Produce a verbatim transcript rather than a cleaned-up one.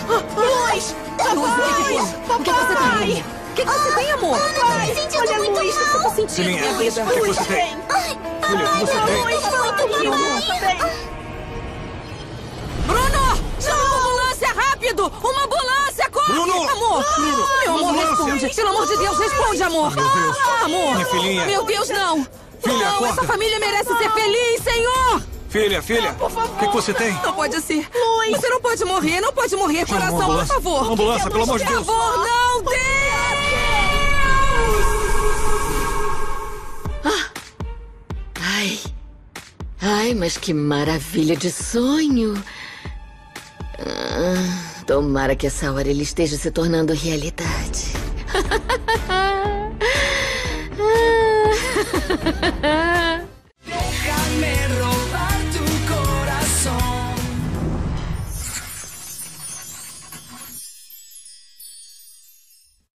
Luz! Luz, o que que foi? O que você tem? O que você tem, amor? Papai, olha a luz! O que você tá sentindo, Filhinha, minha vida? o que você tem? Filha, o que você tem? Luz, papai! Bruno! Chama uma ambulância, rápido! Uma ambulância, corre! Bruno! Amor! Bruno! Meu amor, Ambulância! responde! Pelo amor de Deus, responde, amor! Meu Deus! Amor! Minha filhinha! Meu Deus, não! Filha, não, acorda! essa família merece ser feliz, Senhor! Filha, filha! Por favor. O que, que você tem? Não pode ser! Luz! Você não pode morrer, não pode morrer, Chama uma coração, por ambulância. favor! Uma ambulância, pelo amor de Por Deus! favor, não, Deus! Ai. Ai, mas que maravilha de sonho. Ah, tomara que essa hora ele esteja se tornando realidade.